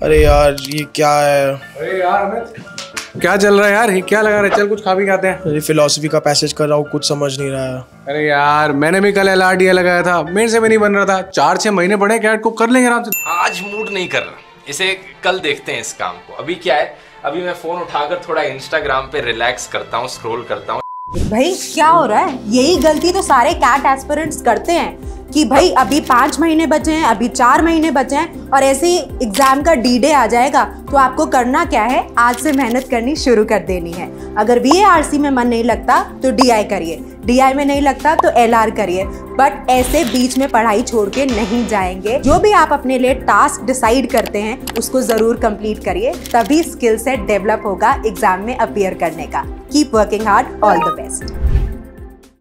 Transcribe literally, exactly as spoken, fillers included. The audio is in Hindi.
अरे यार ये क्या है? अरे यार अमित, क्या चल रहा है यार? ये क्या लगा रहे? चल कुछ खा भी खाते हैं। अरे फिलोसफी का पैसेज कर रहा हूँ, कुछ समझ नहीं रहा है। अरे यार मैंने भी कल एल आर डी ए लगाया था, मेरे से भी नहीं बन रहा था। चार छह महीने पड़े, कैट को कर लेंगे आराम से। आज मूड नहीं कर रहा, इसे कल देखते हैं इस काम को। अभी क्या है, अभी मैं फोन उठाकर थोड़ा इंस्टाग्राम पे रिलैक्स करता हूँ, स्क्रॉल करता हूँ। भाई क्या हो रहा है? यही गलती तो सारे कैट एस्पिरेंट्स करते हैं कि भाई अभी पाँच महीने बचे हैं, अभी चार महीने बचे हैं और ऐसे ही एग्जाम का डी डे आ जाएगा तो आपको करना क्या है, आज से मेहनत करनी शुरू कर देनी है। अगर वी ए आर सी में मन नहीं लगता तो डी आई करिए, डी आई में नहीं लगता तो एल आर करिए, बट ऐसे बीच में पढ़ाई छोड़ के नहीं जाएंगे। जो भी आप अपने लिए टास्क डिसाइड करते हैं उसको जरूर कंप्लीट करिए, तभी स्किल सेट डेवलप होगा एग्जाम में अपीयर करने का। Keep working hard, all the best.